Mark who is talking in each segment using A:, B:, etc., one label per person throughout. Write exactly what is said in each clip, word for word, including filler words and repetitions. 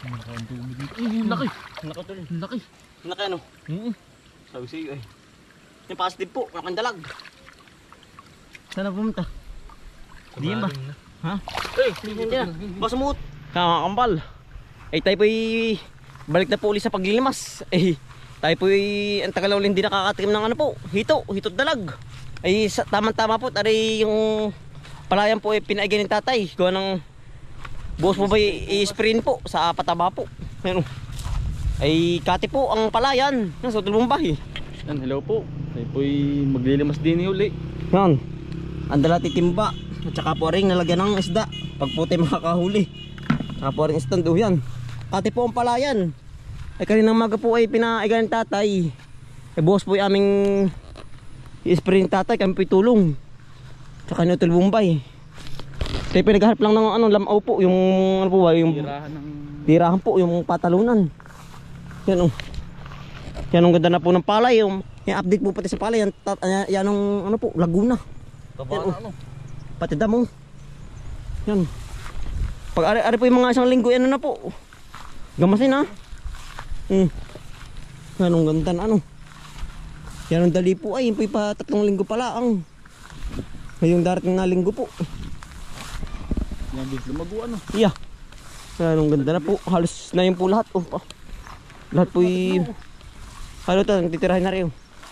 A: Nakakandumi dito. Ay, laki.
B: Laki tol.
A: Laki.
B: Laki ano?
A: Oo.
B: Sabi sa iyo eh. Yung positive po, nakandalag.
A: Saan na pumunta? Di ba? Ha?
B: Eh, hindi na. Basta muot. Kaya kambal. Eh tayo po'y balik na po ulit sa paglilimas. Eh tayo po'y ang tagal ulit hindi nakakatikim ng ano po. Hito, hito't dalag. Ay tamang-tama po. Tari yung palayan po eh pinaigyan ng tatay. Gawa ng buhos mo ba i-sprayin po sa pataba po. Ayun. Ay kati po ang palayan. Nasa Tulbumbay.
A: Yan, hello po. Tayo po'y maglilimas din uli.
B: Yan. Andala titimba. At saka po rin nalagyan ng isda. Pag po tayo makakahuli. Saka po rin stand o yan. Kati po ang palayan. Ay kaninang maga po ay pinaigan ng tatay. Ay buhos po ay aming i-spray ng tatay. Kami po'y tulong. Saka nyo Tulbumbay. Tayo pinagharap lang ng ano, lamaw po. Yung ano po ba? Yung
A: Tirahan ng...
B: tirahan po. Yung patalunan. Yan o. Yan ang ganda na po ng palay. Yung, yung update po pati sa palay. Yan, tat, yan ang ano po, Laguna.
A: Taba na ano.
B: Pati damo. Yan. Pag ari-ari po yung mga isang linggo, ano na po. Gamasin ha. Hmm. Anong ganda na ano. Yan ang dali po ay. Yung po yung pa tatlong linggo pala ang. Ngayong darating na linggo po.
A: Yan din lumago ano.
B: Yeah. Anong ganda na po. Halos na yun po lahat. Oh, pa. Lahat po yung... Halo ito, titirahin na rin.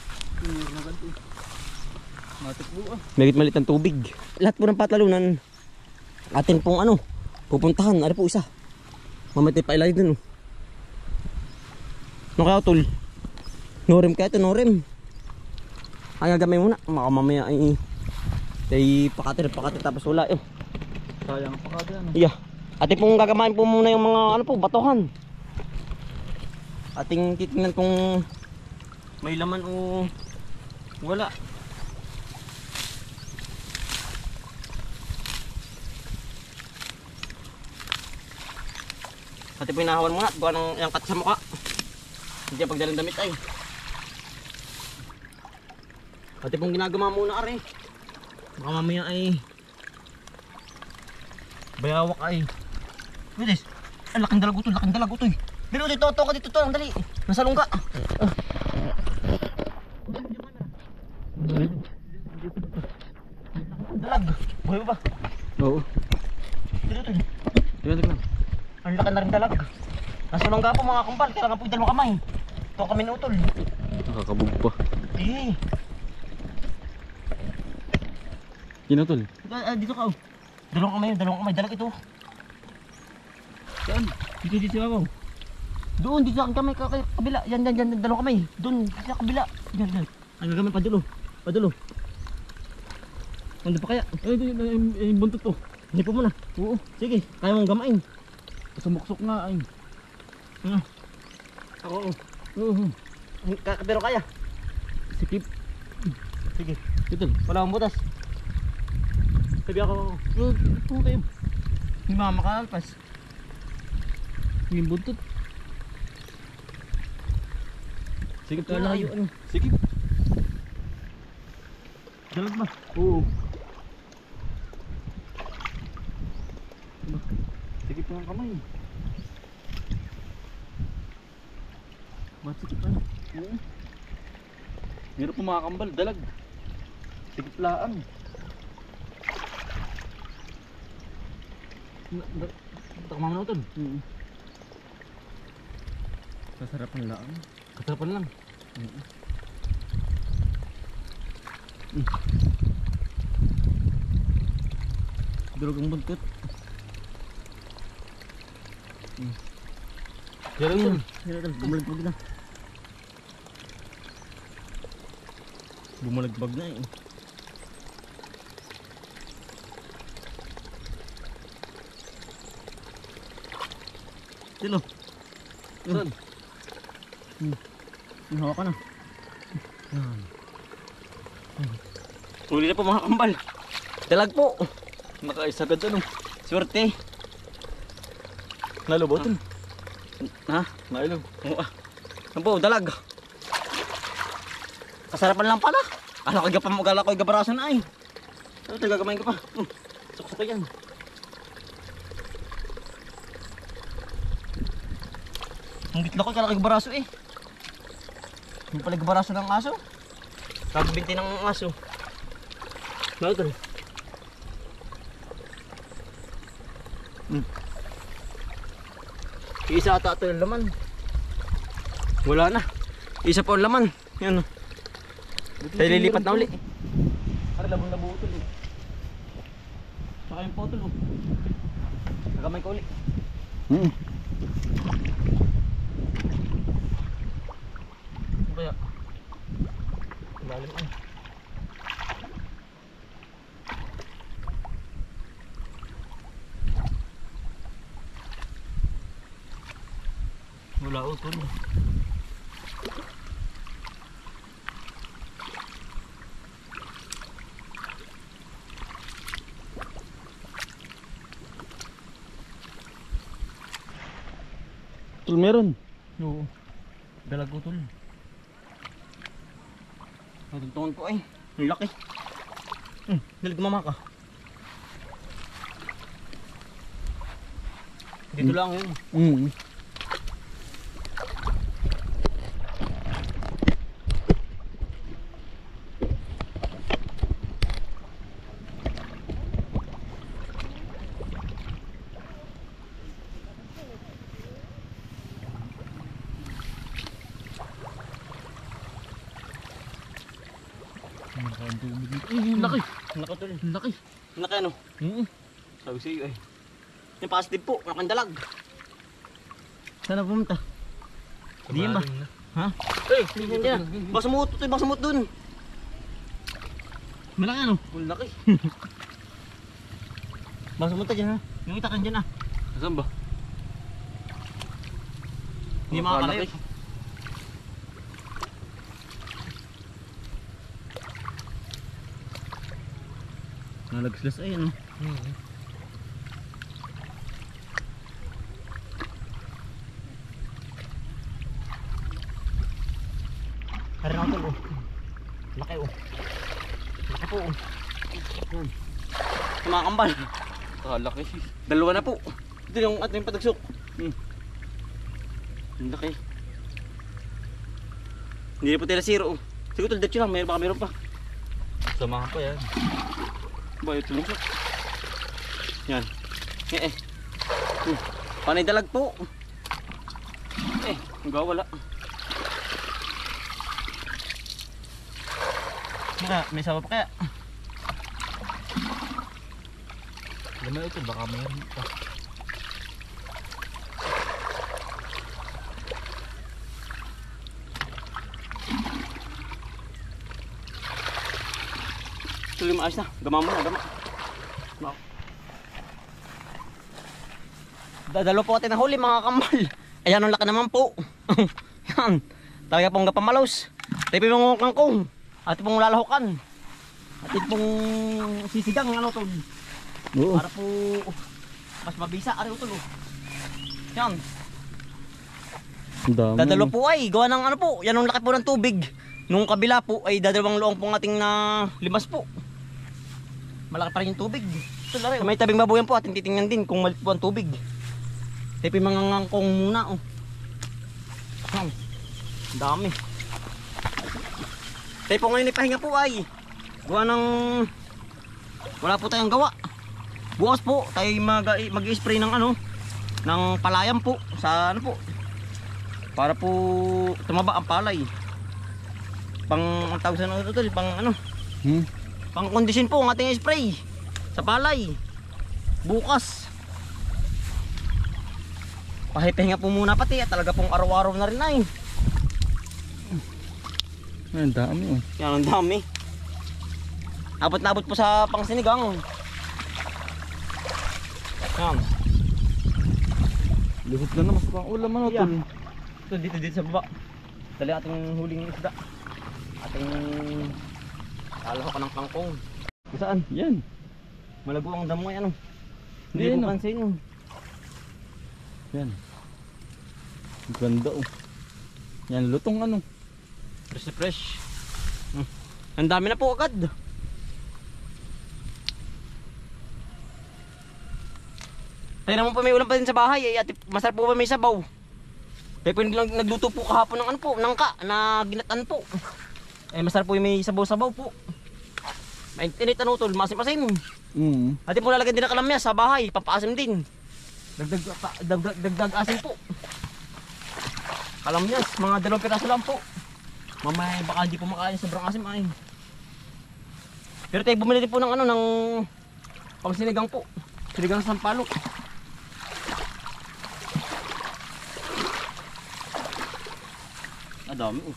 A: Matikbo ah.
B: Megit malit ang tubig. Lahat po ng patalunan atin pong ano pupuntahan. Ari po isa. Mamatay pa ilay dun. No kaya tol. Norem kaya ito norem. Ay gagamay muna. Maka mamaya ay ay pakatir pakatir tapos wala eh.
A: Sayang pakati ano.
B: Iya. Atin pong gagamain po muna yung mga ano po batuhan. Ating titingnan kung may laman o wala. Pati pinahawan muna, gawa ng yung kat sa mukha. Hindi ang pagdalang damit ay. Pati pong ginagama muna are. Baka mamaya ay bayawak ay. Bilis. Ay laking dalag ito, laking dalag ito eh. Dali dito, to ka dito to, dali. Nasa lungga. Ah. Dalag. Buhay ba?
A: Oo.
B: Dito to.
A: Tingnan tingnan.
B: Ang laki na rin dalag. Nasa lungga po mga kumpal, kailangan po yung dalawang kamay. Ito kami nutol.
A: Nakakabog pa.
B: Eh.
A: Kinutol.
B: Ah, dito ka oh. Dalawang kamay, dalawang kamay, dalag ito.
A: Saan? Dito dito si Mabaw.
B: Doon, dito sa kamay, kabila. Yan, yan, yan, dalawang kamay. Doon, sa kabila. Yan, yan. Ang gagamay, padulo. Padulo. Ano pa kaya?
A: Ay, ay, buntot to.
B: Hindi po muna.
A: Oo.
B: Sige, kaya mong gamain.
A: Sumuksok nga ay.
B: Hmm. Ako, oo.
A: Oo.
B: Ka- pero kaya.
A: Sikip.
B: Sige.
A: Ito.
B: Wala akong butas. Sabi ako,
A: Oo, oo kayo.
B: hindi makakalpas.
A: Yung buntot. Sikip ka
B: Wala
A: lang.
B: yun.
A: Sikip.
B: Dalag ba?
A: Oo. Sikip ng kamay.
B: Masikip ano?
A: Oo. Meron po mga kambal, dalag. Sikip laan.
B: Takamang na utol.
A: Oo. Sasarapan laan.
B: Katarapan lang.
A: Oo.
B: Durog ang buntot.
A: Pero
B: Ayun.
A: yun.
B: Ayun, bumalagbag na. Bumalagbag na eh. Sino?
A: Saan?
B: Hmm. Yung hawak ka na. Yan. Huli na po mga kambal. Dalag po.
A: Nakaisagad ano.
B: Swerte.
A: Nalubotin.
B: Ha?
A: Nailaw.
B: Oo ah. Ano po, dalag. Kasarapan lang pala. Ano kay gapam magala ko gabarasan na ay. Ano tayo gagamain ko pa? Hmm. Suksok yan. Ang gitla ko kalaki baraso eh. Yung pala baraso ng aso. Kagbinti ng aso. Ano ito? Hmm. Isa ata ito yung laman. Wala na. Isa pa yung laman. Yan. Tayo lilipat na uli. Para labong nabutol eh. Saka yung potol oh. Nagamay ko uli.
A: Hmm.
B: Kaya lalim ay. Wala utol.
A: Tol, meron.
B: Oo. Dalag utol. Matugtungan ko ay. Ang laki. Hmm, dalag mamaka. Dito lang yun.
A: Hmm.
B: Ang laki. Ang laki tol. Ang laki. Ang laki ano?
A: Hmm.
B: Sabi sa'yo eh. Yung positive po, nakandalag. Saan na pumunta? Di yan ba? Ha? Eh, hindi yan. Baka sumut, ito baka sumut dun. Malaki ano? Malaki. Baka sumut dyan ha? Yung itakan dyan ah.
A: Saan ba?
B: Hindi makakalayo. Nalagslas ay ano? Hmm. Hari na utol oh. Laki oh. Laki po oh. Yan. Mga kambal.
A: Kalaki.
B: Dalawa na po. Ito yung ating patagsok. Hmm. Ang laki. Hindi na po tila zero oh. Siguro tulad yun lang, mayroon baka mayroon pa.
A: Samahan pa yan.
B: Bayo tulungsok. Yan. Eh eh. Hmm. Panay dalag po. Eh, hanggang wala. Maka, may sawa pa kaya?
A: Lamay ito, baka mayroon pa.
B: Tuloy maayos na. Gama mo na, gama. No. Dadalo po natin na huli mga kambal. Ayan ang laki naman po. Yan. Talaga pong gapamalos. Tayo po yung kangkong. At pong lalahukan. At pong sisigang ano to.
A: Oo.
B: Para po mas mabisa. Ari utol oh. Yan.
A: Ang dami.
B: Dadalo po ay. Gawa ng ano po. Yan ang laki po ng tubig. Nung kabila po ay dadalawang loong pong ating na limas po. Malaki pa rin yung tubig. Ito lari. May tabing babuyan po ating titingnan din kung malit po ang tubig. Tayo po yung mga ngangkong muna oh. Yan. Dami. Tayo po ngayon ipahinga po ay gawa ng wala po tayong gawa. Bukas po tayo mag-i-spray ng ano ng palayan po sa ano po para po tumaba ang palay. Pang ang tawag sa ano ito, pang ano?
A: Hmm.
B: Pang kondisyon po ang ating spray sa palay. Bukas. Pahipahinga po muna pati at talaga pong araw-araw na rin ay.
A: Ay, ang dami oh.
B: Yan ang dami. Abot na abot po sa pangsinigang. Yan.
A: Lihot na naman sa pang ulam ano
B: Yan.
A: tol.
B: Ito dito dito sa baba. Dali ating huling isda. Ating alaho ka ng kangkong. Saan?
A: Yan.
B: Malago ang damo ano. Hindi
A: Yan,
B: ko
A: oh.
B: pansin yun.
A: Yan. Ang ganda oh. Yan, lutong ano.
B: Fresh na fresh. Hmm. Ang dami na po agad. Tayo naman po may ulam pa din sa bahay eh. At masarap po ba may sabaw? Kaya po nag- nagluto po kahapon ng ano po, nangka, na ginatan po. Eh masarap po yung may sabaw-sabaw po. Maintinit ano tol, masim-masim.
A: Mm.
B: Ati po lalagyan din ng kalamya sa bahay, pampaasim din. Dagdag, pa- dagdag, dagdag asim po. Kalamyas, mga dalawang piraso lang po. Mamaya baka hindi po makain sobrang asim ay. Pero tayo bumili din po ng ano, ng pang sinigang po. Sinigang sa sampalok. Ah, dami oh.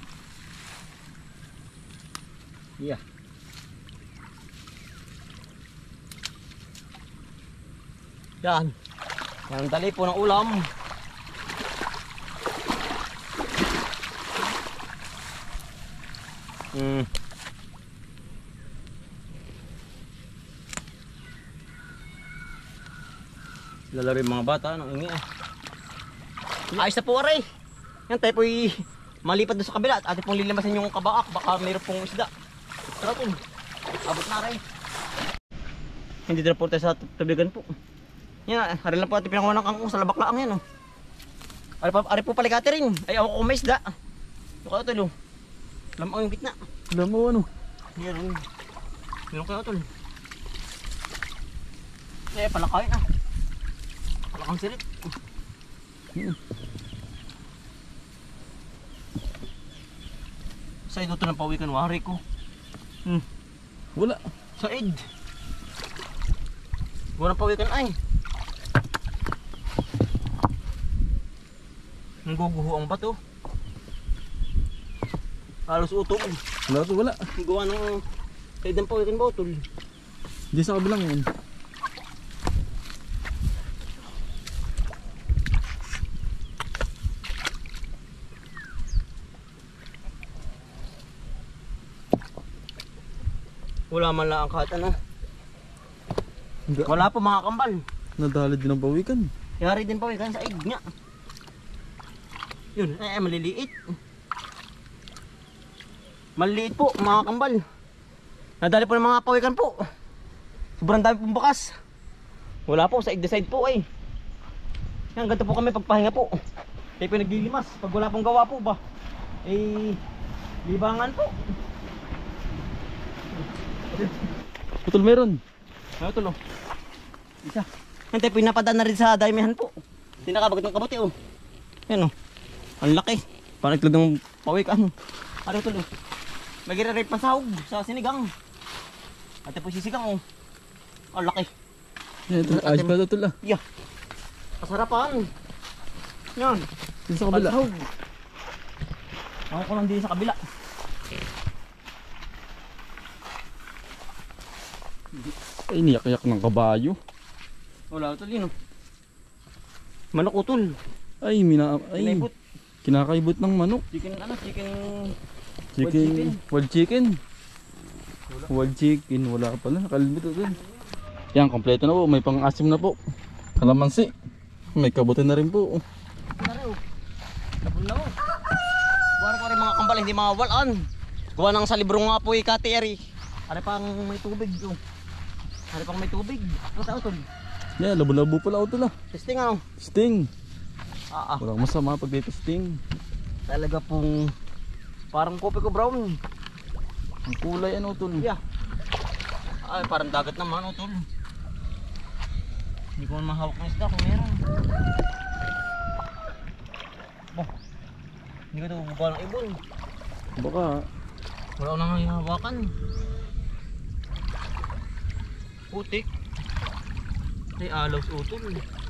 B: Yeah. Yan. Yan ang dali po ng ulam. Hmm. Lalaro yung mga bata ng ingi eh. Ayos na po aray. Yan tayo po'y malipat doon sa kabila at atin pong lilimasin yung kabaak. Baka mayroon pong isda. Tara po. Abot na aray. Hindi na po tayo sa tubigan po. Yan, hari lang po ating pinakuha ng kangkong sa labak laang yan oh. Ari, pa, ari po paligati rin. Ay ako kung may isda. Ito kayo tol oh. Lamang yung gitna.
A: Alam mo ano?
B: Meron. Meron kayo tol. Eh palakain ah. Palakang sirit.
A: Hmm.
B: Sa ito ng pawikan wari ko. Hmm.
A: Wala.
B: Said. Walang pawikan ay. Nangguguho ang bato. Halos utong.
A: Wala to, wala.
B: Gawa ng said ng pawikan botol.
A: Hindi sa kabilang yun.
B: Wala man lang kahit ano. Wala po mga kambal.
A: Nadali din ang bawikan.
B: Yari din pawikan sa ig niya. Yun, eh maliliit. Maliliit po mga kambal. Nadali po ng mga pawikan po. Sobrang dami pong bakas. Wala po sa ig the side po eh. Yan, ganito po kami pagpahinga po. Kaya po naglilimas. Pag wala pong gawa po ba, eh libangan po.
A: Putol meron.
B: Ano ito lo? Isa. Yan tayo pinapadaan na rin sa daymihan po. Tinakabagat ng kabuti oh. Yan oh. Ang laki. Parang itlog ng pawikan. Ano ito lo? May gira-rate pa sahog sa sinigang. At po sisigang oh. Ang laki.
A: Yan, ito, ayos pa ito tol ah.
B: Yeah. Kasarapan. Yan.
A: Dito sa kabila.
B: Pagsahog. Ako ko lang din sa kabila.
A: Ay, niyak-yak ng kabayo.
B: Wala ito din oh. Manok utol.
A: Ay, mina... Ay,
B: Pinaibot.
A: kinakaibot ng manok.
B: Chicken ano? Chicken...
A: Chicken. Wild chicken. Wild chicken. Wala pala. Nakalimit ito dun. Yan, kompleto na po. May pang-asim na po. Kalamansi. May kabuti na rin po.
B: Pare oh. Tapon na oh. Buwan ko rin mga kambal, hindi mawawalan. Gawa ng sa libro nga po ikati eri. Ari pang may tubig oh. Ari pang may tubig. Ano tao tol?
A: Yan, labo-labo pala ito lah.
B: Testing ano?
A: Sting.
B: Ah ah.
A: Walang masama pag dito sting.
B: Talaga pong parang kopi ko brown.
A: Ang kulay ano tol.
B: Yeah. Ay parang dagat naman oh tol. Hindi ko man mahawak ng isda kung meron. Bah. Hindi ko ito bubuka ng ibon.
A: Baka
B: Wala ko nang hawakan. Putik. Ay alaw sa utol.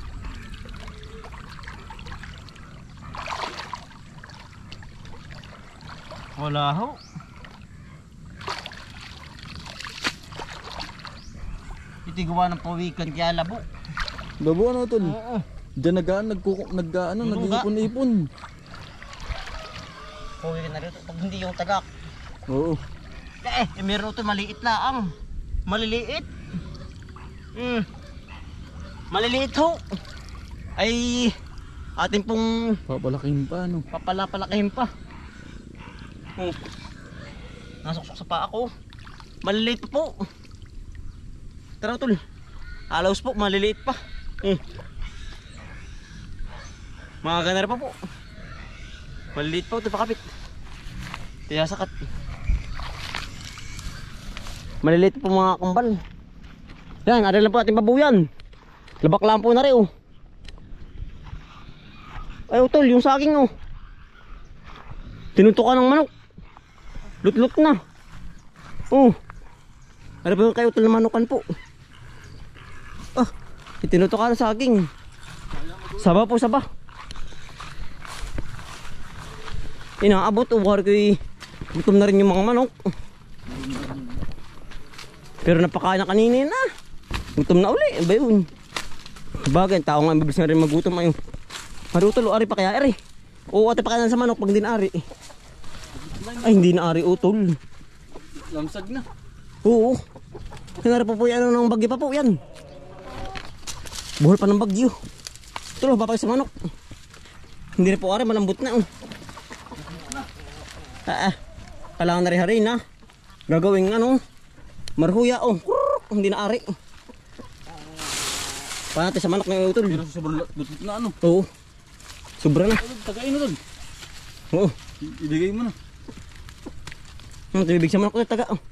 B: Wala ho. Itigawa ng pawikan kaya labo.
A: labo ano tol.
B: Oo.
A: Diyan nagaan, nagkuko, nag-ano,
B: Nunuga.
A: nag-ipon-ipon.
B: Pawikan na rin ito. Pag hindi yung tagak.
A: Oo.
B: Eh, eh meron ito maliit lang. Maliliit. Hmm. Maliliit ho. Ay ating pong
A: Papalaking pa ano.
B: papalapalakihin pa. Oh. Nasuksok sa paa ko. Maliliit pa po. Tara tol. Alaws po, maliliit pa. Hmm. Mga ganar pa po. Maliliit pa ito pakapit. Kaya sakat. Maliliit po mga kambal. Yan, ada lang po ating babuyan. Labak lang po na rin oh. Ay utol, yung saging oh. Tinutukan ng manok. Lut-lut na. Oh. Ano ba yung kayo utol na manukan po? Ah, itinutukan ng saging. Saba po, saba. Inaabot o war ko'y gutom na rin yung mga manok. Pero napakain na kanina na. Gutom na uli, ba yun? Bagay, tao nga mabilis na rin magutom ayun. Marutol o ari pa kaya ari. Oo, ate pa kaya sa manok pag hindi na ari. Ay, hindi na ari utol.
A: Lamsag na.
B: Oo. Kaya po po yan ng bagyo pa po yan. Buhol pa ng bagyo. Tulo, papay sa manok. Hindi na po ari, malambot na oh. Ah, ah. Kailangan na rin hari na. Gagawing ano, marhuya oh. Hindi na ari. Paano natin sa manok ng utol?
A: Pero sa sobrang lutot na ano.
B: Oo. Sobra na.
A: Tagain na doon.
B: Oo.
A: Ibigay mo na.
B: Ang tibig sa manok na taga oh.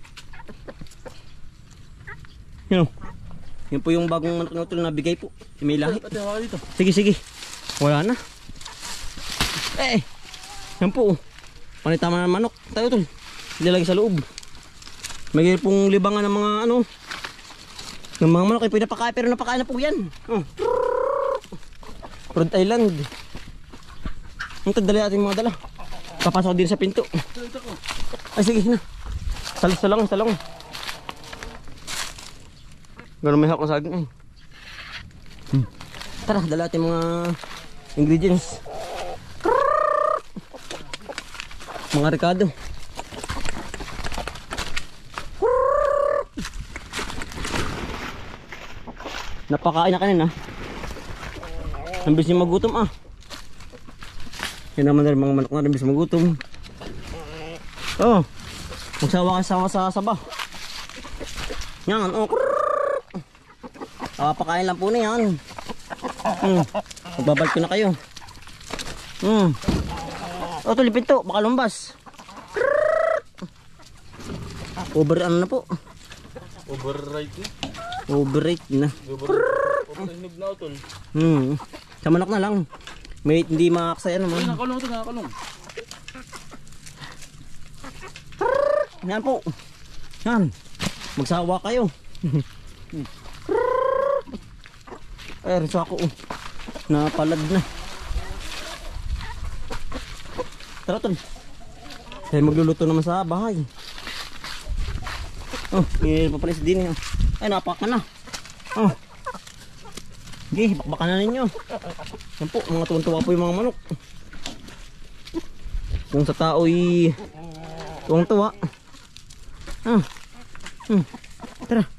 B: Yan oh. Yan po yung bagong manok ng utol na bigay po. May lahi.
A: Pati hawa dito.
B: Sige, sige. Wala na. Eh, yan po oh. Panitama ng manok. Tayo tol. Ilalagay sa loob. May pong libangan ng mga ano. Ng mga manok ay pinapakain pero napakain na po yan. Oh. Rhode Island. Ang tadali natin mga dala. Papasok din sa pinto. Ay sige na. Salas sa lang, sa lang. Gano'n may hawak na saging ay. Hmm. Tara, dala natin mga ingredients. Mga rekado. Napakain na kanina. Nambis yung magutom ah. Yan naman na rin mga manok na nambis magutom. Oh, magsawa ka sa saba. Yan, oh. Ah, pakain lang po na yan. Hmm. Magbabalik ko na kayo. Hmm. O, ito lipin to, baka lumbas. Over ano na po.
A: Override na.
B: Overrate na.
A: Override na utol.
B: Hmm. Sa manok na lang. May hindi makakasaya naman.
A: Ay, nakakulong ito, nakakulong.
B: Yan po. Yan. Magsawa kayo. Ay, rin ako. Oh. Napalad na. Tara tol. Kaya magluluto naman sa bahay. Oh, may papalis din. Ay, napakan na. Oh. Okay, bakbakan na ninyo. Yan po, mga tuwang-tuwa po yung mga manok. Kung sa tao'y tuwang-tuwa. Ah. Hmm. Tara.